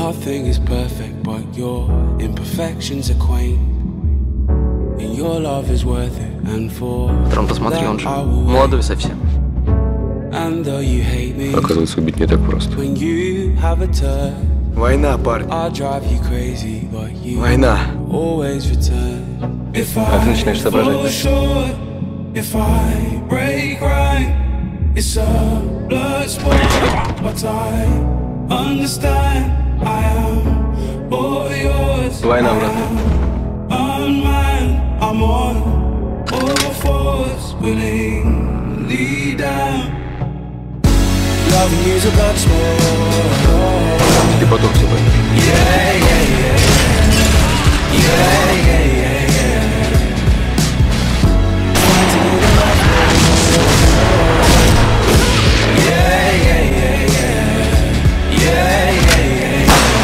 Nothing is perfect, but your imperfections are quaint. And your love is worth it, and for Трон, посмотри, that он же I will wait. молодой совсем. And though you hate me, Оказывается, убить не так просто. when you have a turn, Война, парень. I'll drive you crazy, but you Война. always return. If А ты начинаешь соображать. fall short, if I break right, it's a blood sport, but I understand I am all yours. Война, брат. Unmanned, I'm on all fours, willingly down. Loving you's a blood sport. Ты потом все поймешь. Yeah, yeah, yeah. Yeah, yeah, yeah, yeah. Fighting in the love. Yeah, yeah, yeah, yeah. Yeah, yeah,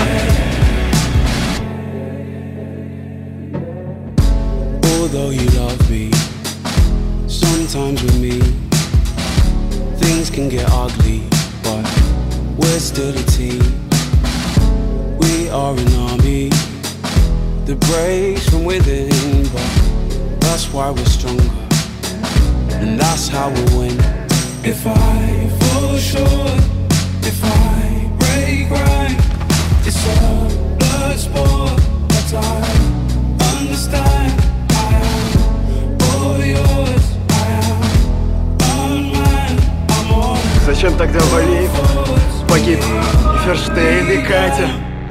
yeah. Although you love me, sometimes with me things can get ugly, but we're still a team. We are an army that breaks from within, but that's why we're stronger, and that's how we win. If I fall short, if I break right, it's a blood sport, but I understand I am all yours. I am unmanned, I'm on. Зачем тогда Валиев погиб? И Ферштейн, и Катя.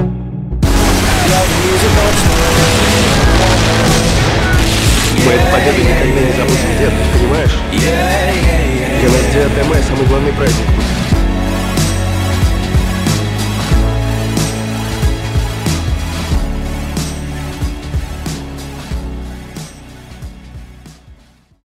Мы эту победу никогда не забудем, дед, понимаешь? Для нас 9 мая самый главный праздник будет.